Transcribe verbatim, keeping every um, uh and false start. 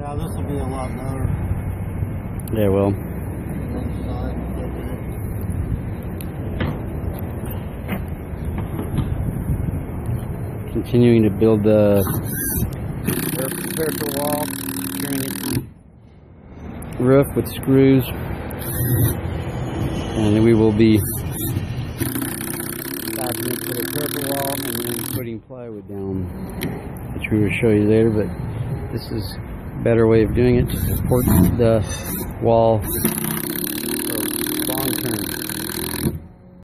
Yeah, this will be a lot better. Yeah, well. Continuing to build the parapet wall, securing it to the roof with screws, and then we will be backing it to the parapet wall and then putting plywood down, which we will show you later. But this is a better way of doing it to support the wall for long term.